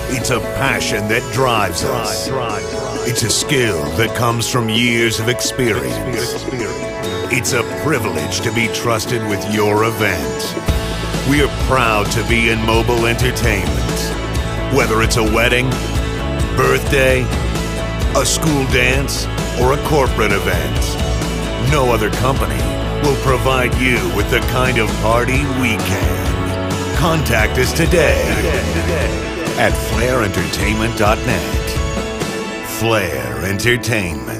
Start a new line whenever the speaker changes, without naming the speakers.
It's a passion that drives us. It's a skill that comes from years of experience. It's a privilege to be trusted with your event. We are proud to be in mobile entertainment. Whether it's a wedding, birthday, a school dance, or a corporate event, no other company will provide you with the kind of party we can. Contact us today at flairentertainment.net. Flair Entertainment.